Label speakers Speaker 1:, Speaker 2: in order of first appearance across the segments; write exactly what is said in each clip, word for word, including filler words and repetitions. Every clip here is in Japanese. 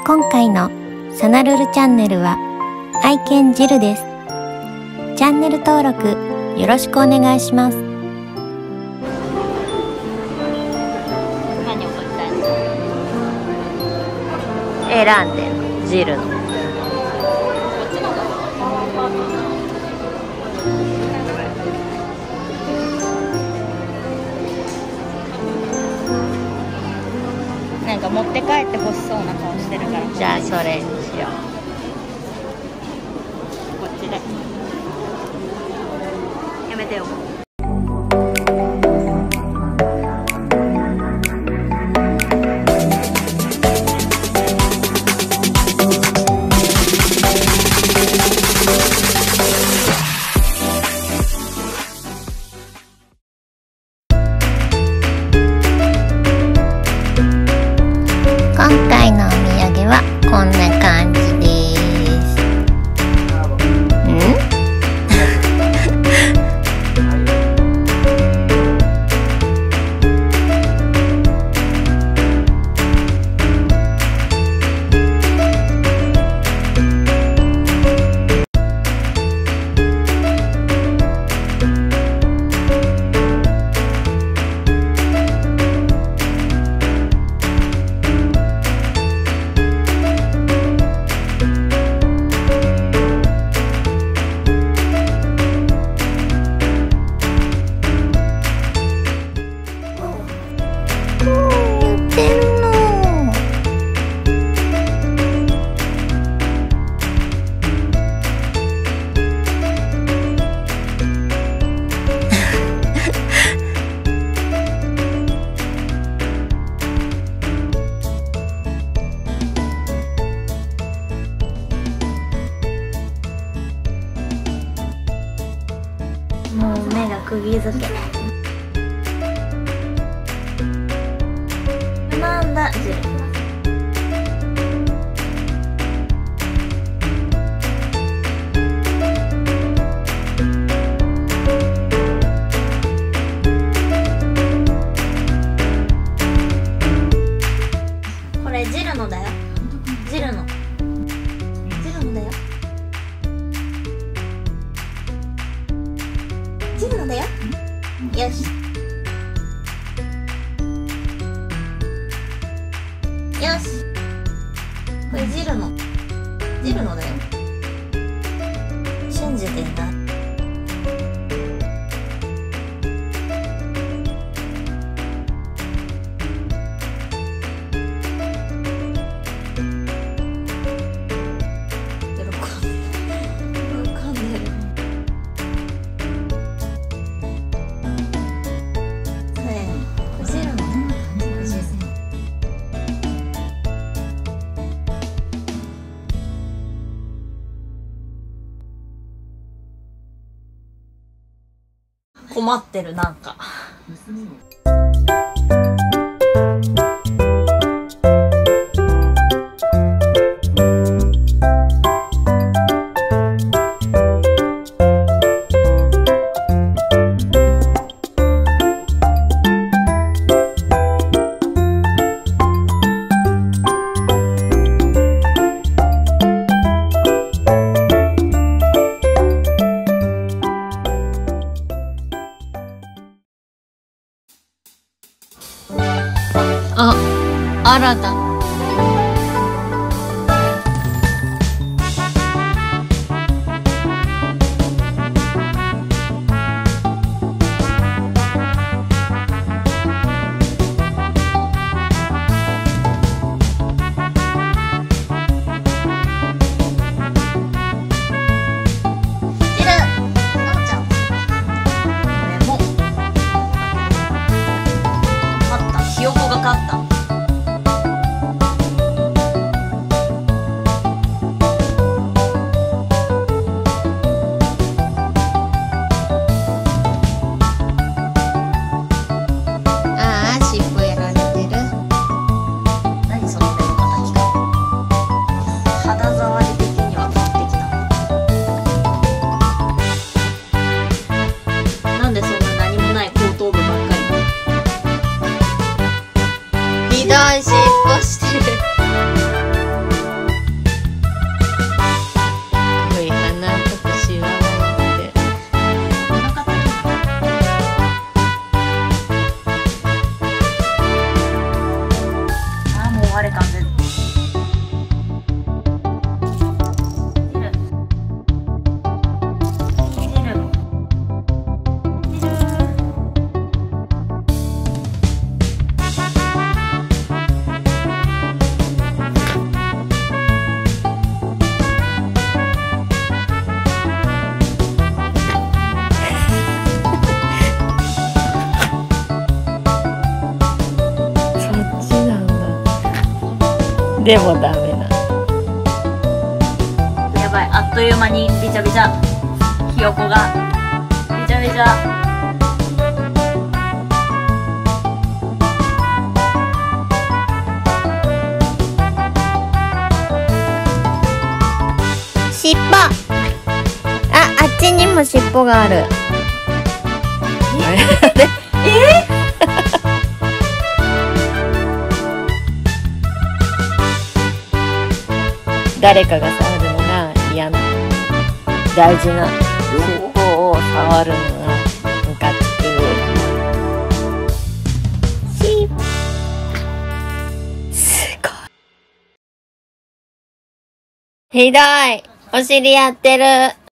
Speaker 1: 今回のサナルルチャンネルは愛犬ジルです。チャンネル登録よろしくお願いします。
Speaker 2: 何を撮りたいの？選んでるジルの。こっちの方なんか持って帰ってほしそうな顔してるから、じゃあそれにしよう。こっちでやめてよ。
Speaker 1: 今回のお土産はこんな感じです。ん？もう目が釘付け。なんだジル。これジルのだよ。ジルの。ジルのだよ。ジルのだよ。よし。よし。これジルの。ジルのだよ。信じていない。困ってるなんか。あ、あらだ。ひよこが勝った。 でもダメな。
Speaker 2: やばい、あっという間にびちゃびちゃ、ひよこがびちゃびちゃ。
Speaker 1: 尻尾。あ、あっちにも尻尾がある。
Speaker 2: え
Speaker 1: 誰かが触るのが嫌な、大事な尻尾を触るのがムカつく。すごいひどい。お尻やってる。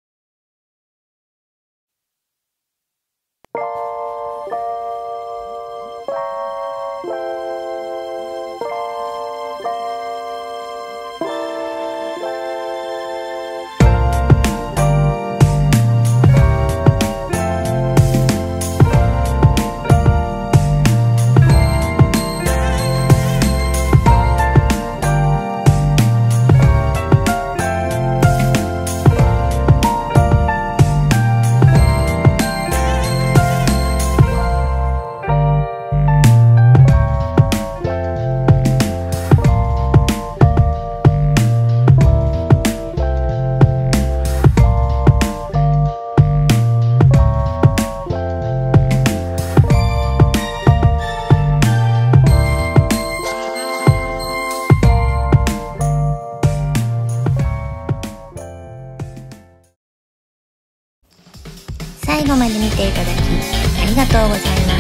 Speaker 1: 最後まで見ていただきありがとうございます。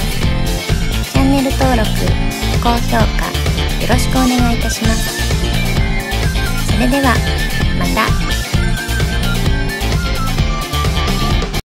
Speaker 1: チャンネル登録、高評価よろしくお願いいたします。それではまた。